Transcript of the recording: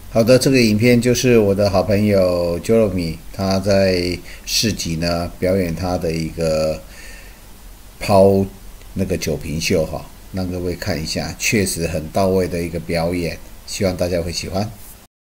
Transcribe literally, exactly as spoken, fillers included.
好的，这个影片就是我的好朋友 Jeremy，他在市集呢表演他的一个抛那个酒瓶秀哈，让各位看一下，确实很到位的一个表演，希望大家会喜欢。